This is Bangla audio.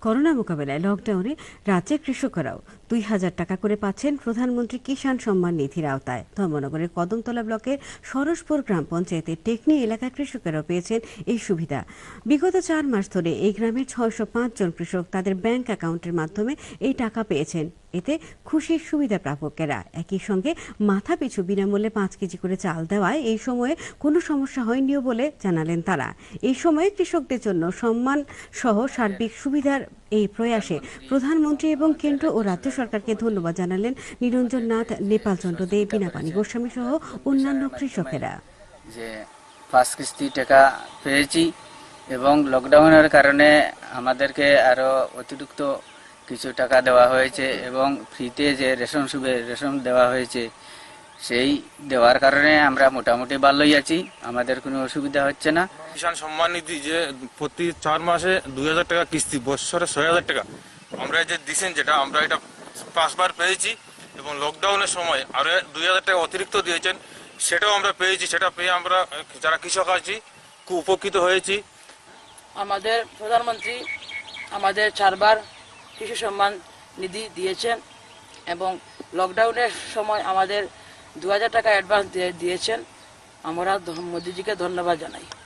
করোনা মোকাবেলায় লকডাউনে রাজ্যের কৃষকেরাও ২,০০০ টাকা করে পাচ্ছেন প্রধানমন্ত্রী কিষাণ সম্মান নিধির আওতায়। ধর্মনগরের কদমতলা ব্লকের সরসপুর গ্রাম পঞ্চায়েতের টেকনি এলাকার কৃষকেরাও পেয়েছেন এই সুবিধা। বিগত ৪ মাস ধরে এই গ্রামের ৬০৫ জন কৃষক তাদের ব্যাংক অ্যাকাউন্টের মাধ্যমে এই টাকা পেয়েছেন। এতে খুশির সুবিধা প্রাপকেরা। একই সঙ্গে মাথা পিছু বিনামূল্যে ৫ কেজি করে চাল দেওয়ায় এই সময়ে কোনো সমস্যা হয়নিও বলে জানালেন তারা। এই সময়ে কৃষকদের জন্য সম্মান সহ সার্বিক সুবিধার এই প্রয়াসে প্রধানমন্ত্রী এবং কেন্দ্র ও রাজ্য সরকারকে ধন্যবাদ জানালেন নিরঞ্জন নাথ, নেপাল চন্দ্র দে, বিনাপানি গোস্বামী সহ অন্যান্য কৃষকেরা। যে ফার্স্ট কিস্তি টাকা পেয়েছি এবং লকডাউনের কারণে আমাদেরকে আরো অতিরিক্ত কিছু টাকা দেওয়া হয়েছে এবং ফ্রিতে যে রেশন দেওয়া হয়েছে, সেই দেওয়ার কারণে আমরা মোটামুটি ভালোই আছি, আমাদের কোনো অসুবিধা হচ্ছে না। কিষাণ সম্মান নিধি যে প্রতি ৪ মাসে ২,০০০ টাকা কিস্তি, বছরে ৬,০০০ টাকা আমরা যে দিচ্ছেন, যেটা আমরা এটা ৫ বার পেয়েছি এবং লকডাউনের সময় আরো ২,০০০ টাকা অতিরিক্ত দিয়েছেন, সেটাও আমরা পেয়েছি। সেটা পেয়ে আমরা যারা কৃষক আছি খুব উপকৃত হয়েছি। আমাদের প্রধানমন্ত্রী আমাদের ৪ বার কৃষি সম্মান নিধি দিয়েছেন এবং লকডাউনের সময় আমাদের ২,০০০ টাকা অ্যাডভান্স দিয়েছেন। আমরা মোদিজিকে ধন্যবাদ জানাই।